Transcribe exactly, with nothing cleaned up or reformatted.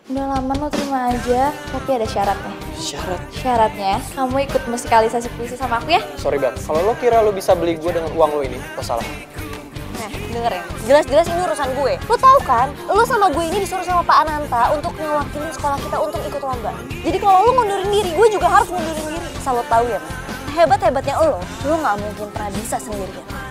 Udah lama lo terima aja, tapi ada syaratnya. Syarat? Syaratnya, kamu ikut musikalisasi puisi sama aku ya? Sorry Bang, kalau lo kira lo bisa beli gue dengan uang lo ini, lo salah. Nah, denger ya, jelas-jelas ini urusan gue. Lo tau kan, lo sama gue ini disuruh sama Pak Ananta untuk ngewakilin sekolah kita untuk ikut lomba. Jadi kalau lo ngundurin diri, gue juga harus ngundurin diri. Asal lo tau ya, hebat-hebatnya lo, lo gak mungkin pernah bisa sendirian.